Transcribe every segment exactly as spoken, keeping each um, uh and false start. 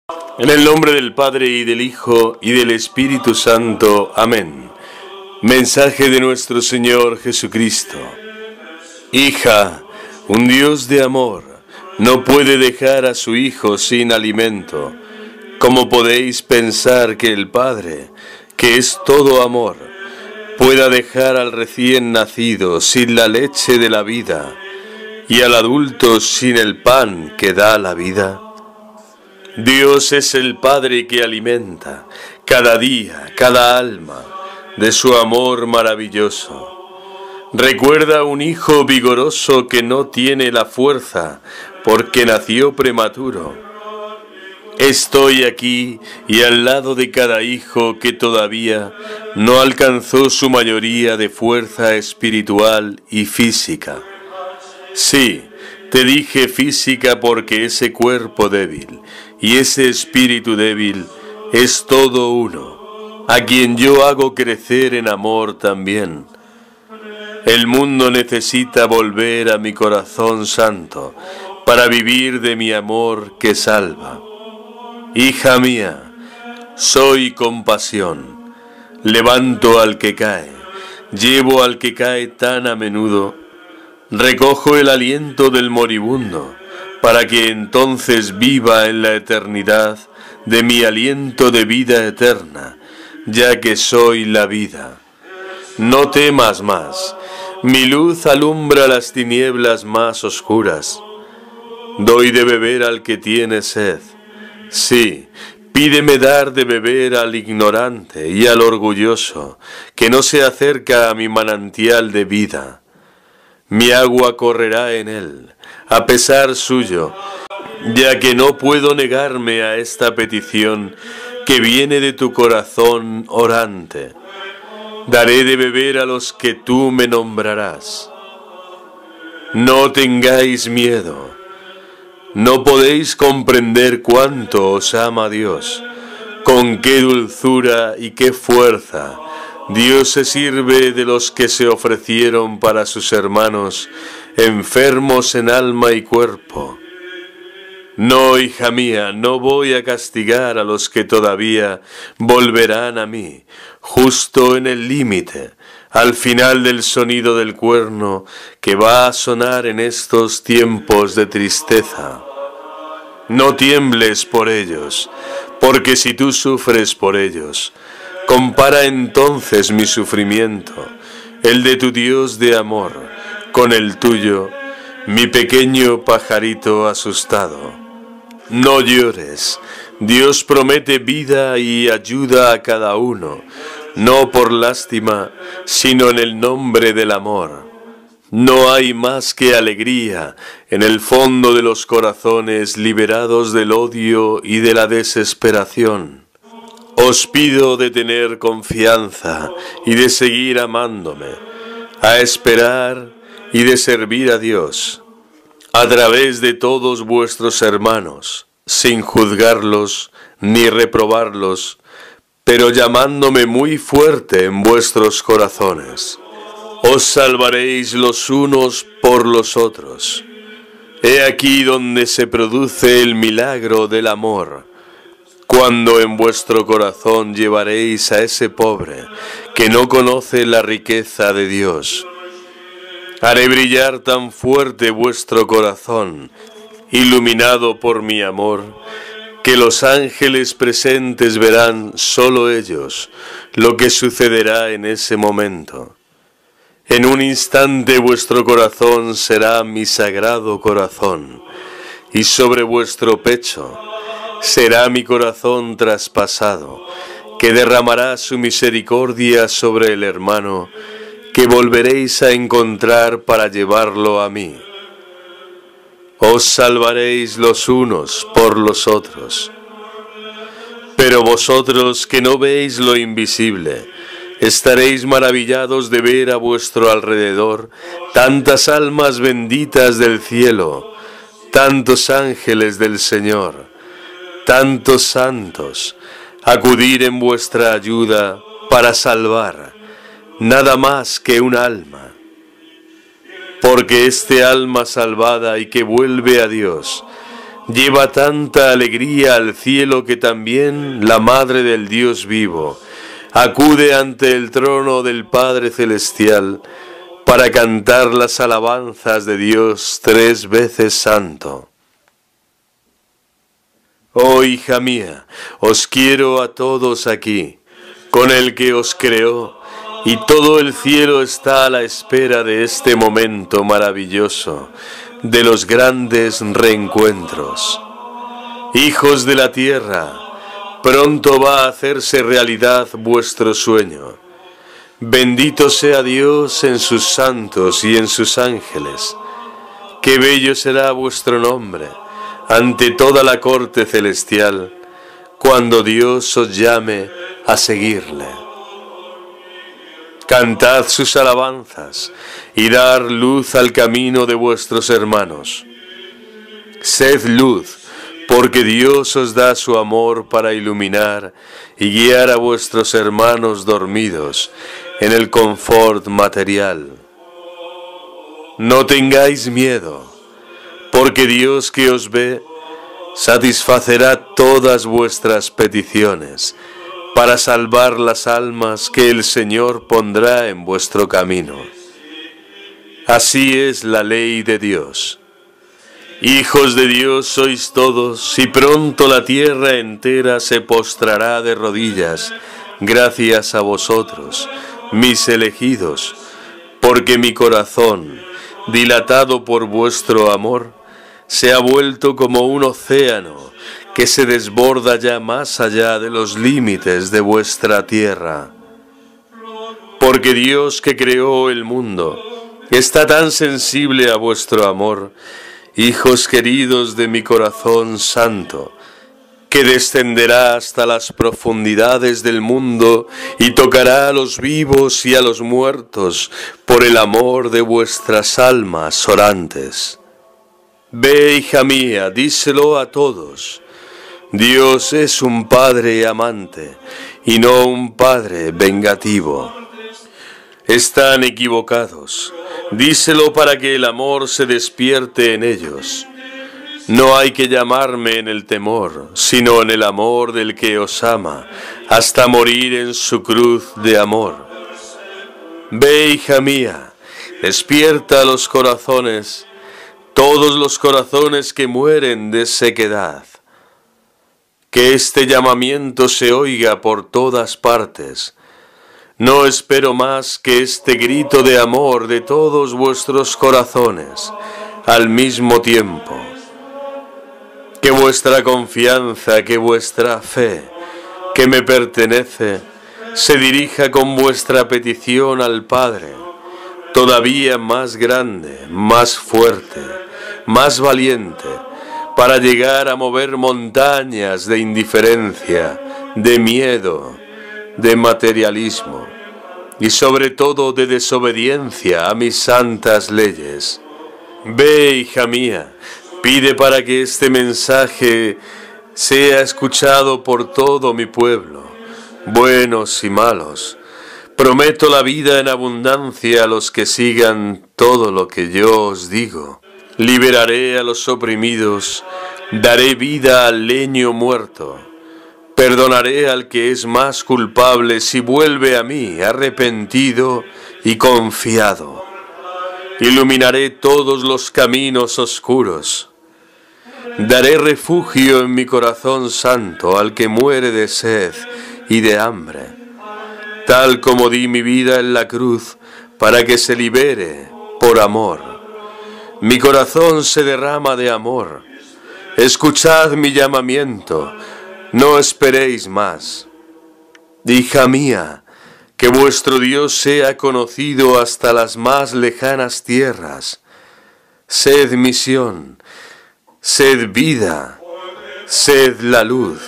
En el nombre del Padre, y del Hijo, y del Espíritu Santo. Amén. Mensaje de nuestro Señor Jesucristo. Hija, un Dios de amor no puede dejar a su Hijo sin alimento. ¿Cómo podéis pensar que el Padre, que es todo amor, pueda dejar al recién nacido sin la leche de la vida y al adulto sin el pan que da la vida? Dios es el Padre que alimenta cada día, cada alma, de su amor maravilloso. Recuerda un hijo vigoroso que no tiene la fuerza porque nació prematuro. Estoy aquí y al lado de cada hijo que todavía no alcanzó su mayoría de fuerza espiritual y física. Sí, te dije física porque ese cuerpo débil y ese espíritu débil es todo uno, a quien yo hago crecer en amor también. El mundo necesita volver a mi corazón santo para vivir de mi amor que salva. Hija mía, soy compasión, levanto al que cae, llevo al que cae tan a menudo, recojo el aliento del moribundo, para que entonces viva en la eternidad de mi aliento de vida eterna, ya que soy la vida. No temas más, mi luz alumbra las tinieblas más oscuras. Doy de beber al que tiene sed. Sí, pídeme dar de beber al ignorante y al orgulloso, que no se acerca a mi manantial de vida. Mi agua correrá en él, a pesar suyo, ya que no puedo negarme a esta petición que viene de tu corazón orante. Daré de beber a los que tú me nombrarás. No tengáis miedo. No podéis comprender cuánto os ama Dios, con qué dulzura y qué fuerza Dios se sirve de los que se ofrecieron para sus hermanos, enfermos en alma y cuerpo. No, hija mía, no voy a castigar a los que todavía volverán a mí, justo en el límite, al final del sonido del cuerno que va a sonar en estos tiempos de tristeza. No tiembles por ellos, porque si tú sufres por ellos, compara entonces mi sufrimiento, el de tu Dios de amor, con el tuyo, mi pequeño pajarito asustado. No llores, Dios promete vida y ayuda a cada uno, no por lástima, sino en el nombre del amor. No hay más que alegría en el fondo de los corazones liberados del odio y de la desesperación. Os pido de tener confianza y de seguir amándome, a esperar y de servir a Dios, a través de todos vuestros hermanos, sin juzgarlos ni reprobarlos, pero llamándome muy fuerte en vuestros corazones. Os salvaréis los unos por los otros. He aquí donde se produce el milagro del amor, cuando en vuestro corazón llevaréis a ese pobre que no conoce la riqueza de Dios. Haré brillar tan fuerte vuestro corazón, iluminado por mi amor, que los ángeles presentes verán solo ellos lo que sucederá en ese momento. En un instante vuestro corazón será mi sagrado corazón, y sobre vuestro pecho será mi corazón traspasado, que derramará su misericordia sobre el hermano, que volveréis a encontrar para llevarlo a mí. Os salvaréis los unos por los otros. Pero vosotros que no veis lo invisible, estaréis maravillados de ver a vuestro alrededor tantas almas benditas del cielo, tantos ángeles del Señor, tantos santos, acudir en vuestra ayuda para salvar nada más que un alma. Porque este alma salvada y que vuelve a Dios Lleva tanta alegría al cielo que también la Madre del Dios vivo acude ante el trono del Padre Celestial para cantar las alabanzas de Dios tres veces santo. Oh hija mía, os quiero a todos aquí, con el que os creó, y todo el cielo está a la espera de este momento maravilloso, de los grandes reencuentros. Hijos de la tierra, pronto va a hacerse realidad vuestro sueño. Bendito sea Dios en sus santos y en sus ángeles. Qué bello será vuestro nombre ante toda la corte celestial, cuando Dios os llame a seguirle. Cantad sus alabanzas y dar luz al camino de vuestros hermanos. Sed luz, porque Dios os da su amor para iluminar y guiar a vuestros hermanos dormidos en el confort material. No tengáis miedo, porque Dios que os ve satisfacerá todas vuestras peticiones para salvar las almas que el Señor pondrá en vuestro camino. Así es la ley de Dios. Hijos de Dios sois todos, y pronto la tierra entera se postrará de rodillas, gracias a vosotros, mis elegidos, porque mi corazón, dilatado por vuestro amor, se ha vuelto como un océano que se desborda ya más allá de los límites de vuestra tierra. Porque Dios que creó el mundo está tan sensible a vuestro amor, hijos queridos de mi corazón santo, que descenderá hasta las profundidades del mundo y tocará a los vivos y a los muertos por el amor de vuestras almas orantes. Ve, hija mía, díselo a todos. Dios es un Padre amante y no un Padre vengativo. Están equivocados. Díselo para que el amor se despierte en ellos. No hay que llamarme en el temor, sino en el amor del que os ama, hasta morir en su cruz de amor. Ve, hija mía, despierta los corazones, todos los corazones que mueren de sequedad. Que este llamamiento se oiga por todas partes. No espero más que este grito de amor de todos vuestros corazones al mismo tiempo. Que vuestra confianza, que vuestra fe, que me pertenece, se dirija con vuestra petición al Padre, todavía más grande, más fuerte, más valiente, para llegar a mover montañas de indiferencia, de miedo, de materialismo y sobre todo de desobediencia a mis santas leyes. Ve, hija mía, pide para que este mensaje sea escuchado por todo mi pueblo, buenos y malos. Prometo la vida en abundancia a los que sigan todo lo que yo os digo. Liberaré a los oprimidos, daré vida al leño muerto. Perdonaré al que es más culpable si vuelve a mí arrepentido y confiado. Iluminaré todos los caminos oscuros. Daré refugio en mi corazón santo al que muere de sed y de hambre, tal como di mi vida en la cruz para que se libere por amor. Mi corazón se derrama de amor. Escuchad mi llamamiento, no esperéis más. Hija mía, que vuestro Dios sea conocido hasta las más lejanas tierras. Sed misión, sed vida, sed la luz.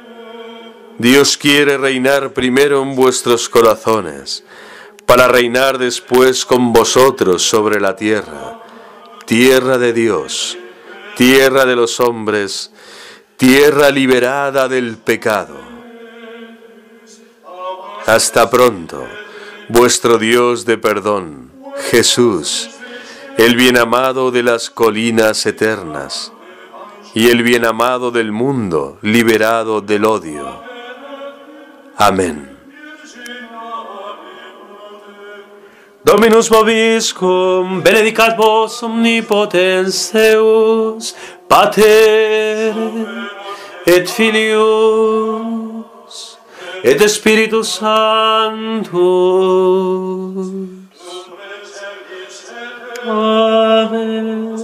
Dios quiere reinar primero en vuestros corazones, para reinar después con vosotros sobre la tierra. Tierra de Dios, tierra de los hombres, tierra liberada del pecado. Hasta pronto, vuestro Dios de perdón, Jesús, el bien amado de las colinas eternas. y el bien amado del mundo, liberado del odio. Amén. Dominus vobiscum, benedicat vos omnipotens Deus, Pater et Filius et Spiritus Sanctus. Amen.